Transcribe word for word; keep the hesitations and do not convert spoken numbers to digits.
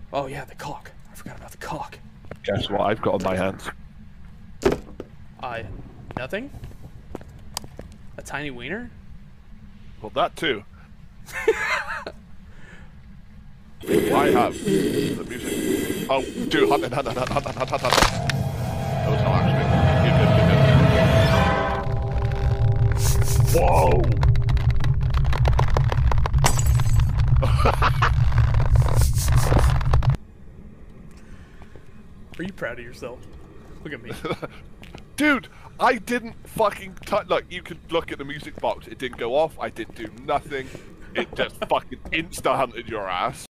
Oh yeah, the cock. I forgot about the cock. Guess what I've got on my hands? I, nothing? A tiny wiener? Well, that too. I have the music. Oh, dude, hunt, hunt, hunt, hunt, hunt, hunt, hunt, hunt. No, it's not actually. Good, good, good, good. Whoa! Are you proud of yourself? Look at me. Dude, I didn't fucking touch. Look, you could look at the music box. It didn't go off. I didn't do nothing. It just fucking insta hunted your ass.